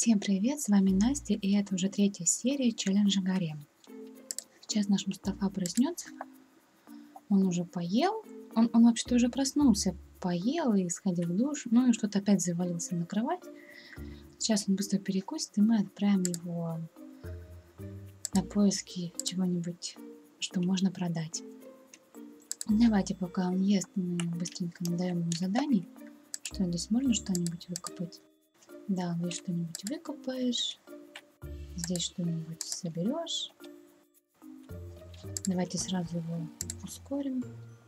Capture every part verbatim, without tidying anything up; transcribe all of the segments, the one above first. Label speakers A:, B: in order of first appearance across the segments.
A: Всем привет, с вами Настя, и это уже третья серия челленджа Гарем. Сейчас наш Мустафа проснется, он уже поел, он, он вообще-то уже проснулся, поел и сходил в душ, ну и что-то опять завалился на кровать. Сейчас он быстро перекусит, и мы отправим его на поиски чего-нибудь, что можно продать. Давайте, пока он ест, мы быстренько надаем ему заданий. Что здесь можно что-нибудь выкопать? Да, здесь что-нибудь выкопаешь, здесь что-нибудь соберешь. Давайте сразу его ускорим.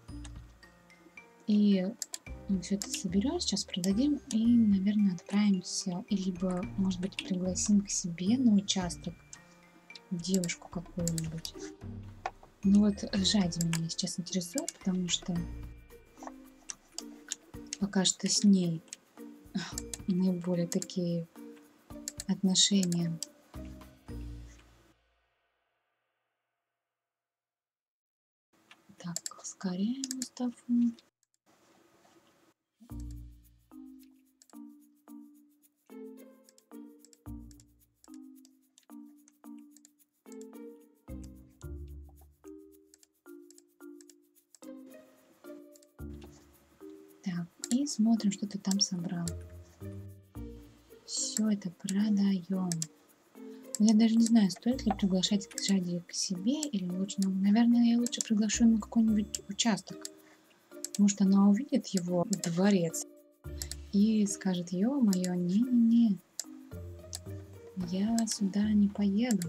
A: И мы все это соберем, сейчас продадим и, наверное, отправимся, либо, может быть, пригласим к себе на участок девушку какую-нибудь. Ну вот Жади меня сейчас интересует, потому что пока что с ней наиболее такие отношения. Так, ускоряем Мустафу. Так, и смотрим, что ты там собрал. Все это продаем. Я даже не знаю, стоит ли приглашать Жади к себе или лучше, ну, наверное, я лучше приглашу на какой-нибудь участок. Потому что она увидит его дворец и скажет: ё-моё, не-не-не, я сюда не поеду.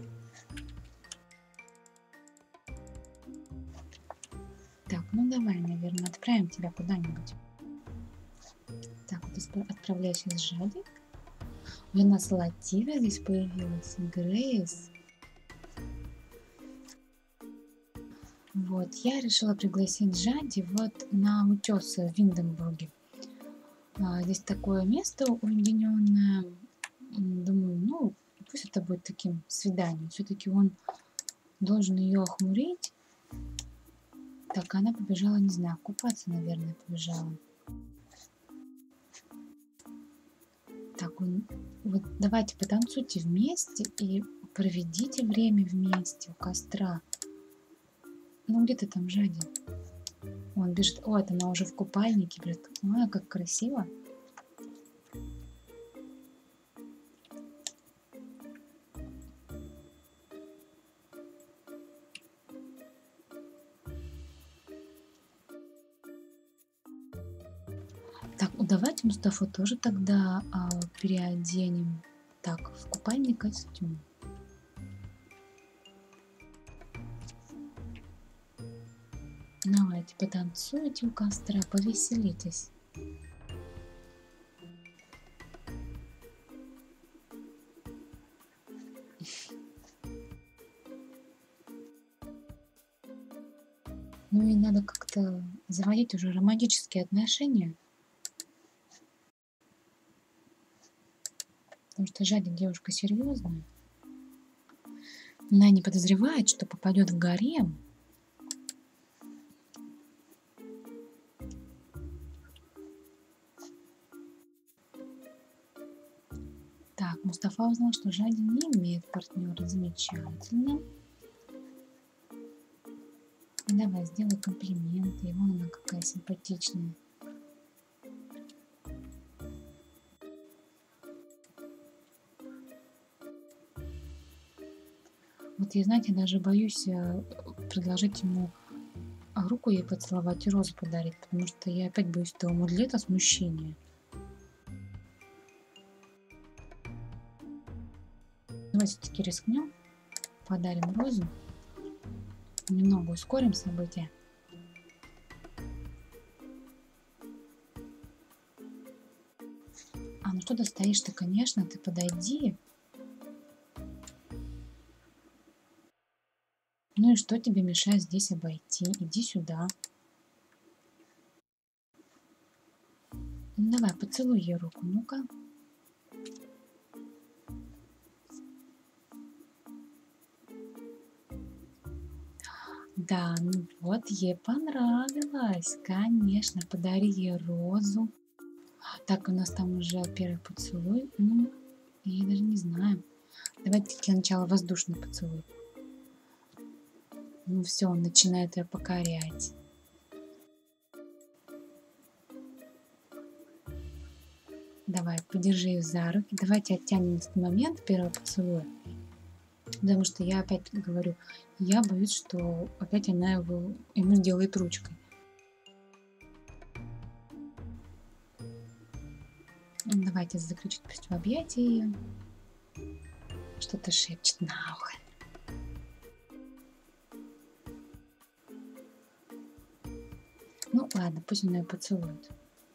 A: Так, ну давай, наверное, отправим тебя куда-нибудь. Так, вот отправляйся с Жади. У нас Латифа здесь появилась, Грейс. Вот, я решила пригласить Жади вот на утес в Винденбурге. А, здесь такое место уединенное. Думаю, ну, пусть это будет таким свиданием. Все-таки он должен ее охмурить. Так, она побежала, не знаю, купаться, наверное, побежала. Так, он... вот давайте потанцуйте вместе и проведите время вместе у костра. Ну, где ты там, Жади? Он бежит. О, это она уже в купальнике. Ой, как красиво. Так, ну давайте Мустафу тоже тогда а, переоденем. Так, в купальный костюм. Давайте потанцуйте у костра, повеселитесь. Ну и надо как-то заводить уже романтические отношения. Потому что Жади девушка серьезная. Она не подозревает, что попадет в гарем. Так, Мустафа узнал, что Жади не имеет партнера. Замечательно. Давай, сделай комплименты. И вон она какая симпатичная. Вот я, знаете, даже боюсь предложить ему руку ей поцеловать и розу подарить, потому что я опять боюсь этого мудлета смущения. Давай все-таки рискнем, подарим розу, немного ускорим события. А ну что ты стоишь-то, конечно, ты подойди. Ну и что тебе мешает здесь обойти? Иди сюда. Ну давай, поцелуй ей руку, ну-ка. Да, ну вот, ей понравилось. Конечно, подари ей розу. Так, у нас там уже первый поцелуй. Ну, Я даже не знаю. Давайте для начала воздушный поцелуй. Ну все, он начинает ее покорять. Давай, подержи ее за руки. Давайте оттянем этот момент первого поцелуя. Потому что я опять говорю, я боюсь, что опять она его, ему сделает ручкой. Давайте заключить пусть в объятия ее. Что-то шепчет на ухо. Ну ладно, пусть он ее поцелует.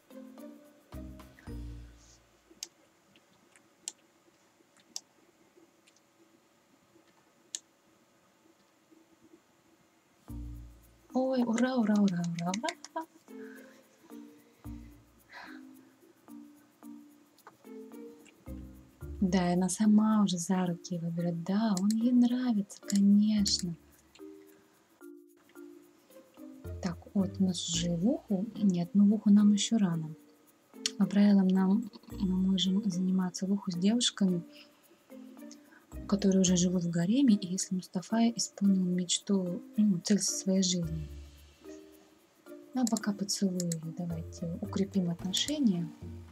A: Ой, ура, ура, ура, ура, ура. Да, и она сама уже за руки его берет. Да, он ей нравится, конечно. Так, вот у нас уже в уху. Нет, ну в уху нам еще рано. По правилам нам мы можем заниматься в уху с девушками, которые уже живут в гареме, и если Мустафа исполнил мечту, ну, цель своей жизни. Ну а пока поцелую ее, давайте укрепим отношения.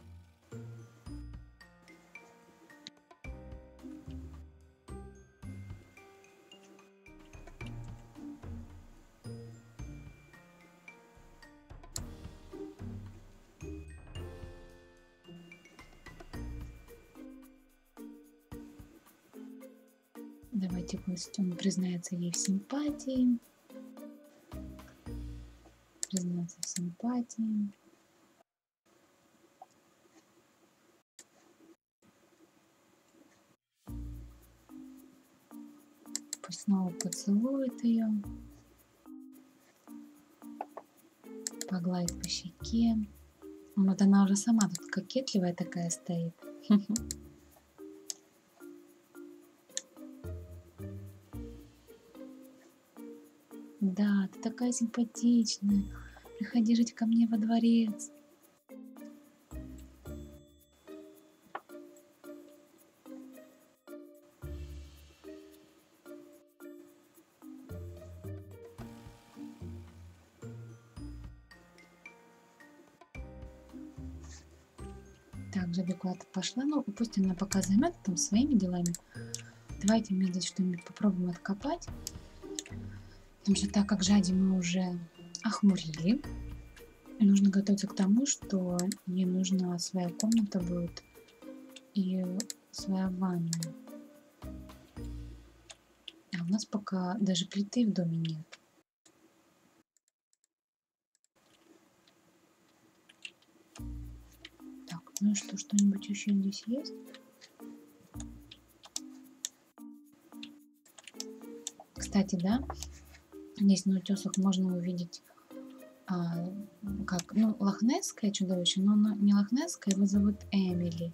A: Давайте пусть он признается ей в симпатии. Признаться в симпатии. Пусть снова поцелует ее. Погладит по щеке. Вот она уже сама тут кокетливая такая стоит. Да, ты такая симпатичная. Приходи жить ко мне во дворец. Так, Жаби куда-то пошла. Ну, пусть она пока займет там своими делами. Давайте мне здесь что-нибудь попробуем откопать. Потому что так как Жади мы уже охмурили, нужно готовиться к тому, что ей нужна своя комната будет и своя ванная. А у нас пока даже плиты в доме нет. Так, ну что, что-нибудь еще здесь есть? Кстати, да, здесь на утесах можно увидеть а, как, ну, лохнесское чудовище, но оно не лохнесское, его зовут Эмили.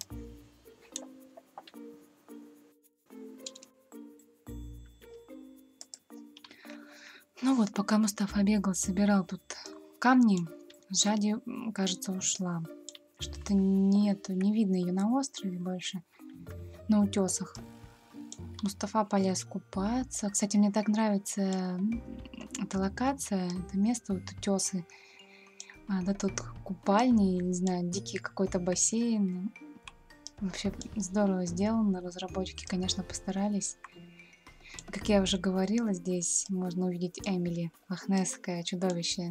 A: Ну вот, пока Мустафа бегал, собирал тут камни, Жади, кажется, ушла. Что-то нету, не видно ее на острове больше, на утесах. Мустафа полез купаться. Кстати, мне так нравится эта локация, это место, вот утесы. А, да, тут купальни, не знаю, дикий какой-то бассейн. Вообще здорово сделано, разработчики, конечно, постарались. Как я уже говорила, здесь можно увидеть Эмили, лохнесское чудовище.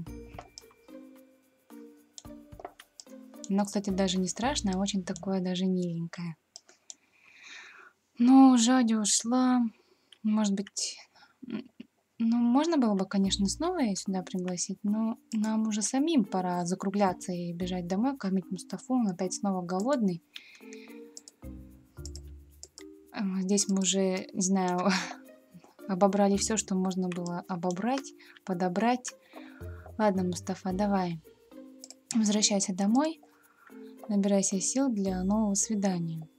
A: Но, кстати, даже не страшное, а очень такое даже миленькое. Ну, Жади ушла. Может быть, ну, можно было бы, конечно, снова ее сюда пригласить, но нам уже самим пора закругляться и бежать домой, кормить Мустафу, он опять снова голодный. Здесь мы уже, не знаю, обобрали все, что можно было обобрать, подобрать. Ладно, Мустафа, давай, возвращайся домой, набирайся сил для нового свидания.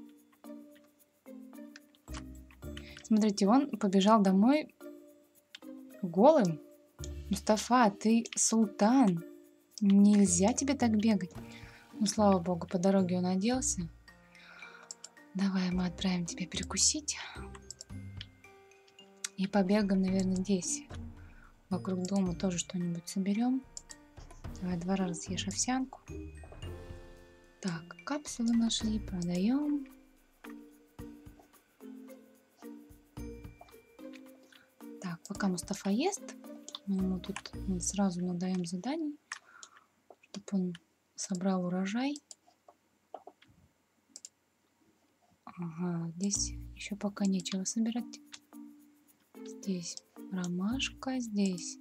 A: Смотрите, он побежал домой голым. Мустафа, ты султан. Нельзя тебе так бегать. Ну, слава богу, по дороге он оделся. Давай мы отправим тебя перекусить. И побегаем, наверное, здесь. Вокруг дома тоже что-нибудь соберем. Давай два раза съешь овсянку. Так, капсулы нашли, продаем. Так, пока Мустафа ест, мы ему тут сразу надаем задание, чтобы он собрал урожай. Ага, здесь еще пока нечего собирать. Здесь ромашка, здесь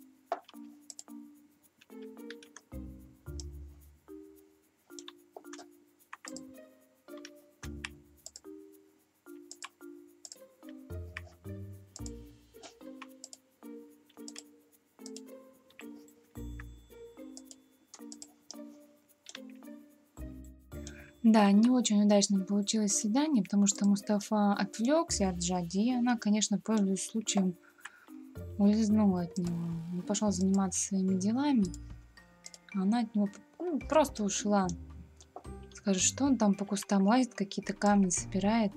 A: да, не очень удачно получилось свидание, потому что Мустафа отвлекся от Джади, и она, конечно, пользуясь случаем, улизнула от него. Он пошел заниматься своими делами, а она от него ну, просто ушла. Скажет, что он там по кустам лазит, какие-то камни собирает.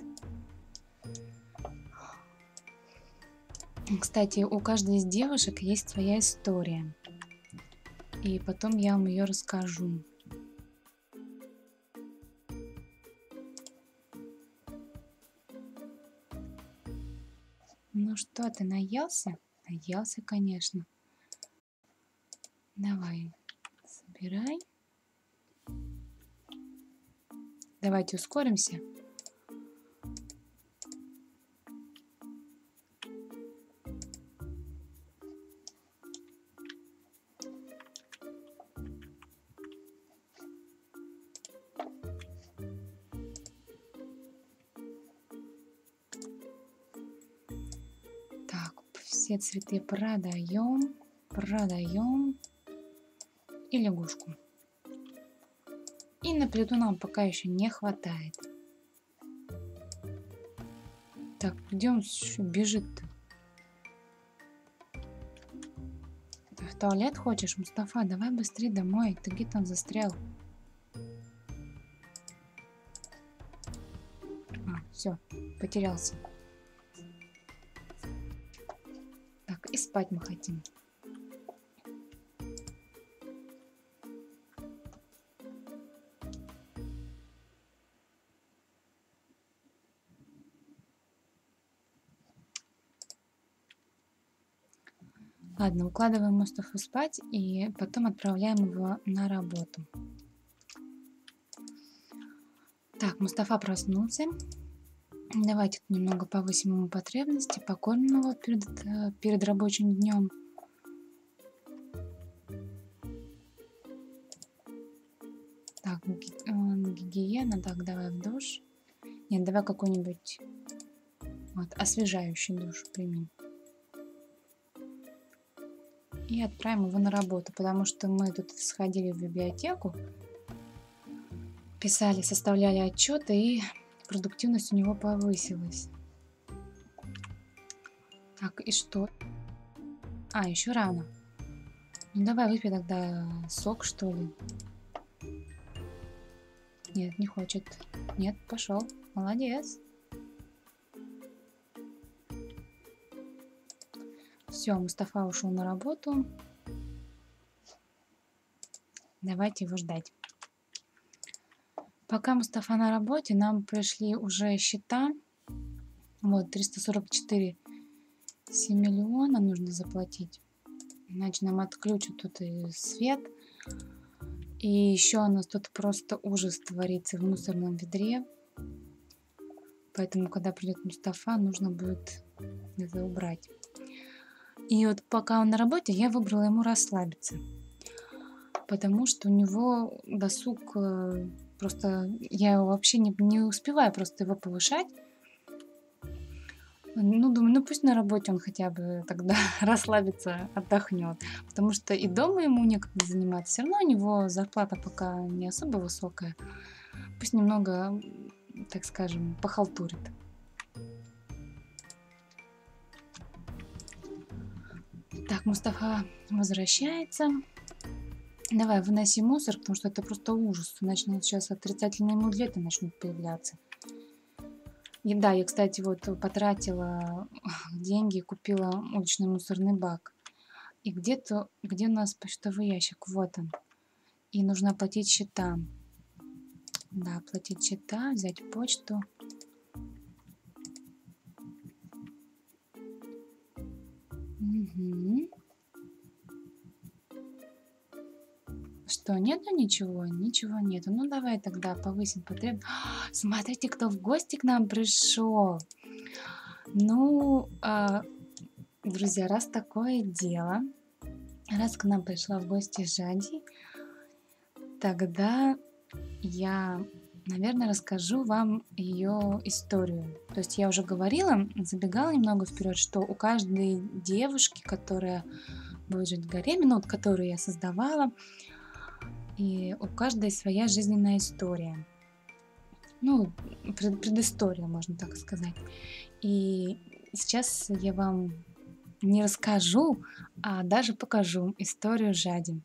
A: Кстати, у каждой из девушек есть своя история. И потом я вам ее расскажу. Ну что, ты наелся? Наелся, конечно. Давай, собирай. Давайте ускоримся. Так, все цветы продаем, продаем. И лягушку. И на плиту нам пока еще не хватает. Так, где он бежит-то? Ты в туалет хочешь, Мустафа? Давай быстрее домой. Ты где там застрял? А, все, потерялся. Так, и спать мы хотим. Ладно, укладываем Мустафу спать и потом отправляем его на работу. Так, Мустафа проснулся. Давайте немного повысим ему потребности, покормим его перед, перед рабочим днем. Так, гигиена, так, давай в душ. Нет, давай какой-нибудь вот, освежающий душ примем. И отправим его на работу, потому что мы тут сходили в библиотеку, писали, составляли отчеты, и продуктивность у него повысилась. Так, и что? А, еще рано. Ну давай выпей тогда сок, что ли. Нет, не хочет. Нет, пошел. Молодец. Все, Мустафа ушел на работу. Давайте его ждать. Пока Мустафа на работе, нам пришли уже счета. Вот, триста сорок четыре миллиона нужно заплатить. Иначе нам отключат тут и свет. И еще у нас тут просто ужас творится в мусорном ведре. Поэтому, когда придет Мустафа, нужно будет это убрать. И вот пока он на работе, я выбрала ему расслабиться. Потому что у него досуг, просто я его вообще не, не успеваю просто его повышать. Ну, думаю, ну пусть на работе он хотя бы тогда расслабится, отдохнет. Потому что и дома ему некогда заниматься. Все равно у него зарплата пока не особо высокая. Пусть немного, так скажем, похалтурит. Так, Мустафа возвращается. Давай, выноси мусор, потому что это просто ужас. Иначе сейчас отрицательные мудлеты начнут появляться. И да, я, кстати, вот потратила деньги, купила уличный мусорный бак. И где-то, где у нас почтовый ящик? Вот он. И нужно оплатить счета. Да, оплатить счета, взять почту. Угу. Что, нету ничего? Ничего нету. Ну, давай тогда повысим потребность. Смотрите, кто в гости к нам пришел. Ну, а, друзья, раз такое дело, раз к нам пришла в гости Жади, тогда я, наверное, расскажу вам ее историю. То есть я уже говорила, забегала немного вперед, что у каждой девушки, которая будет жить в гареме, ну, вот которую я создавала, и у каждой своя жизненная история. Ну, пред- предыстория, можно так сказать. И сейчас я вам не расскажу, а даже покажу историю Жади.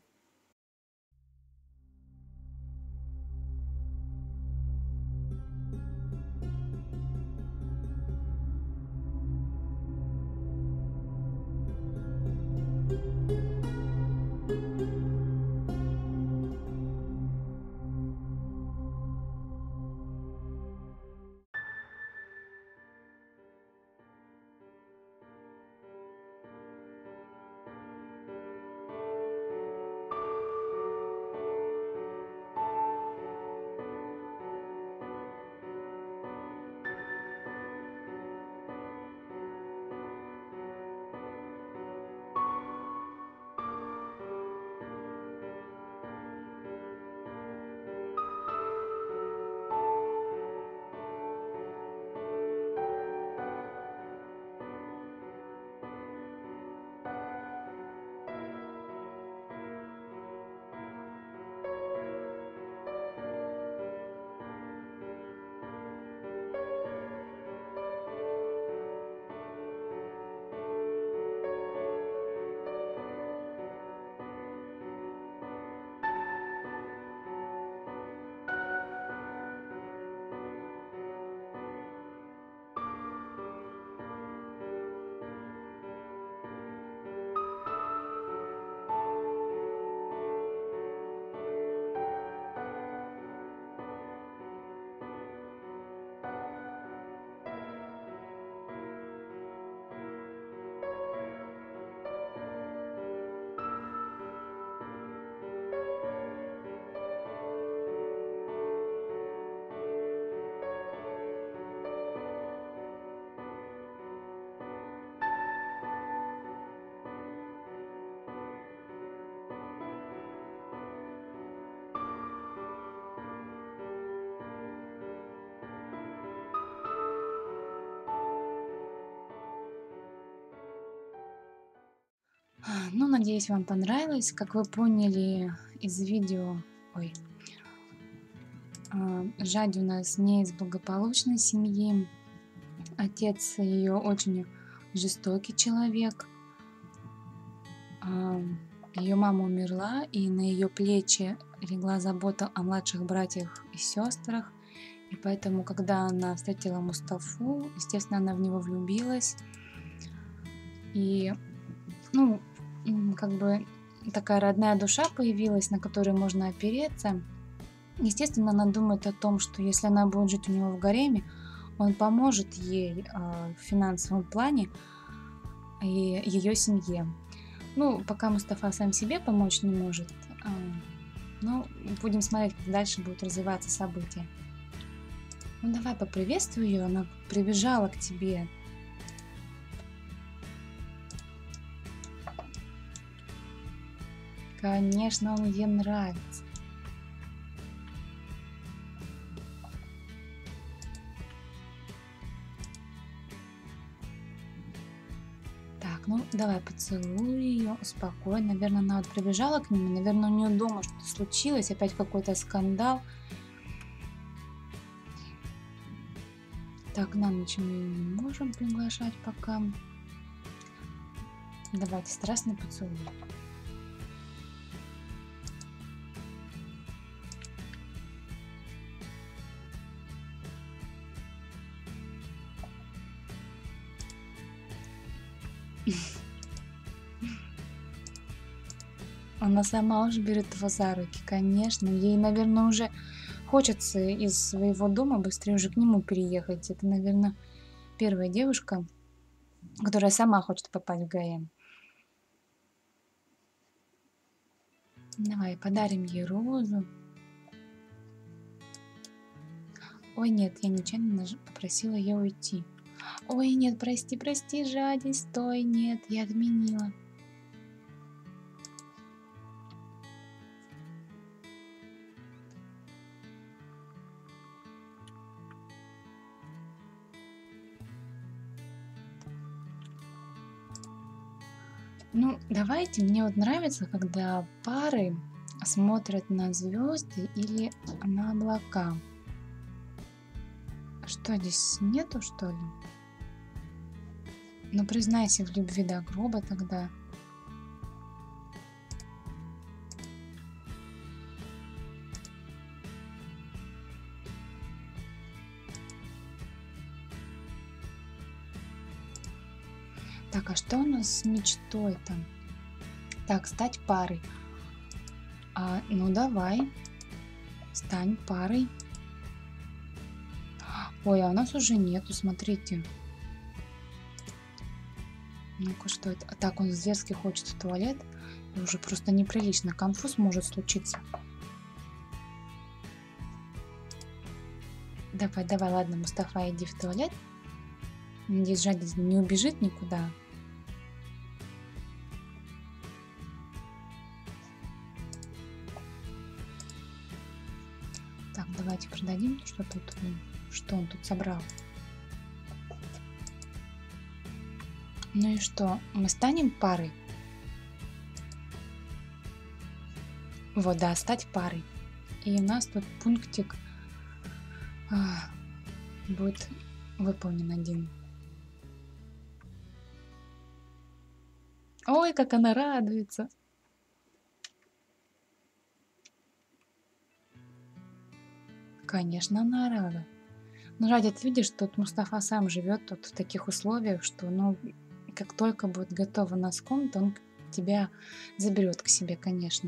A: А, Ну, надеюсь, вам понравилось. Как вы поняли из видео, ой, а, Жади у нас не из благополучной семьи. Отец ее очень жестокий человек. Ее мама умерла, и на ее плечи легла забота о младших братьях и сестрах. И поэтому, когда она встретила Мустафу, естественно, она в него влюбилась. И, ну, м, как бы такая родная душа появилась, на которую можно опереться. Естественно, она думает о том, что если она будет жить у него в гареме, он поможет ей а, в финансовом плане и ее семье. Ну, пока Мустафа сам себе помочь не может, а, но будем смотреть, как дальше будут развиваться события. Ну, давай поприветствуй ее, она прибежала к тебе. Конечно, он ей нравится. Так, ну давай поцелуй ее, успокой. Наверное, она вот прибежала к нему. Наверное, у нее дома что-то случилось, опять какой-то скандал. Так, на ночь мы ее не можем приглашать пока. Давайте страстный поцелуй. Она сама уже берет его за руки, конечно. Ей, наверное, уже хочется из своего дома быстрее уже к нему переехать. Это, наверное, первая девушка, которая сама хочет попасть в ГАЭМ. Давай подарим ей розу. Ой, нет, я нечаянно наж- попросила ее уйти. Ой, нет, прости, прости, жадность, стой, нет, я отменила. Ну, давайте, мне вот нравится, когда пары смотрят на звезды или на облака. Что здесь нету, что ли? Ну, признайся в любви до гроба тогда. Так, а что у нас с мечтой там? Так, стать парой. А, ну давай, стань парой. Ой, а у нас уже нету, смотрите. Ну-ка, что это? А так, он зверски хочет в туалет. И уже просто неприлично. Конфуз может случиться. Давай, давай, ладно, Мустафа, иди в туалет. Надеюсь, жадность не убежит никуда. Так, давайте продадим, что тут, что он тут собрал. Ну и что, мы станем парой? Вот, да, стать парой. И у нас тут пунктик а, будет выполнен один. Ой, как она радуется. Конечно, она рада. Ну, ради ты видишь, тут Мустафа сам живет тут в таких условиях, что, ну, как только будет готова носком, то он тебя заберет к себе, конечно.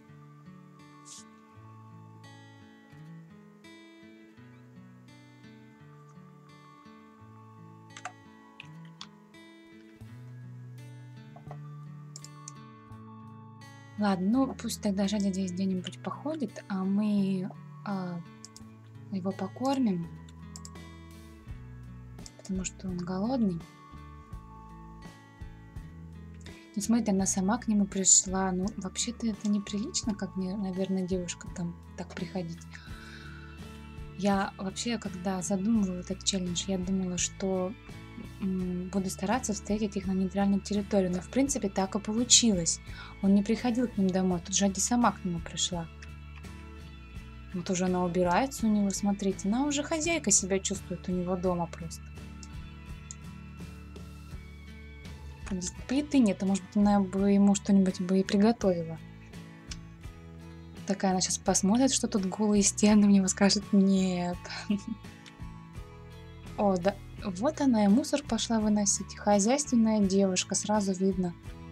A: Ладно, ну пусть тогда Жадя здесь где-нибудь походит, а мы а, его покормим, потому что он голодный. И смотри, она сама к нему пришла. Ну, вообще-то это неприлично, как мне, наверное, девушка там так приходить. Я вообще, когда задумывала этот челлендж, я думала, что м, буду стараться встретить их на нейтральной территории. Но, в принципе, так и получилось. Он не приходил к ним домой, тут Жади сама к нему пришла. Вот уже она убирается у него, смотрите. Она уже хозяйка себя чувствует у него дома просто. Здесь плиты нет, а может быть, она бы ему что-нибудь бы и приготовила. Такая она сейчас посмотрит, что тут голые стены, у него скажет нет. О, да, вот она и мусор пошла выносить. Хозяйственная девушка, сразу видно.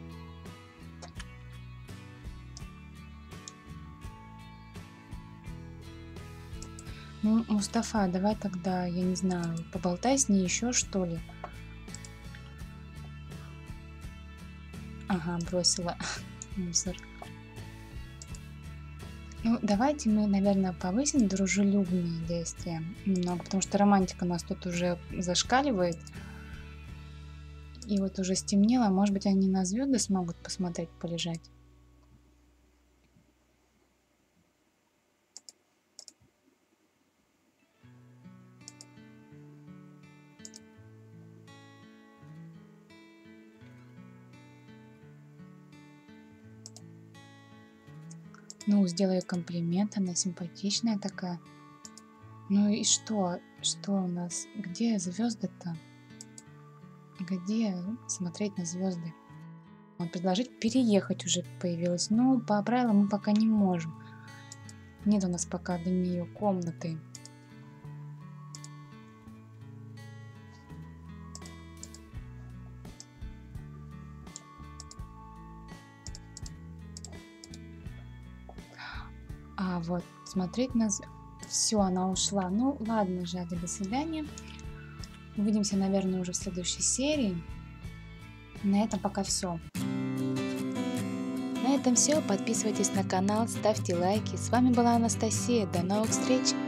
A: Ну, Мустафа, давай тогда, я не знаю, поболтай с ней еще, что ли. Ага, бросила мусор. Ну, давайте мы, наверное, повысим дружелюбные действия немного, потому что романтика у нас тут уже зашкаливает. И вот уже стемнело, может быть, они на звезды смогут посмотреть, полежать. Ну, сделаю комплимент, она симпатичная такая. Ну и что? Что у нас? Где звезды-то? Где смотреть на звезды? Вот предложить переехать уже появилось. Ну, по правилам мы пока не можем. Нет у нас пока до нее комнаты. А вот смотреть нас... Все, она ушла. Ну ладно, Жади, до свидания. Увидимся, наверное, уже в следующей серии. На этом пока все.
B: На этом все. Подписывайтесь на канал, ставьте лайки. С вами была Анастасия. До новых встреч!